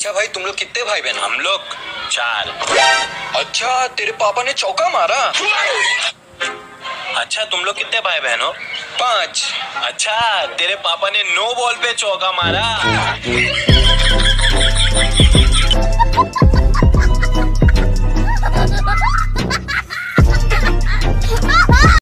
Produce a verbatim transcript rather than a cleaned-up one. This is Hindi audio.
अच्छा भाई, तुम लोग कितने भाई बहन? हम लोग चार। अच्छा, तेरे पापा ने चौका मारा? अच्छा, तुम लोग कितने भाई बहन हो? पांच। अच्छा, तेरे पापा ने नो बॉल पे चौका मारा।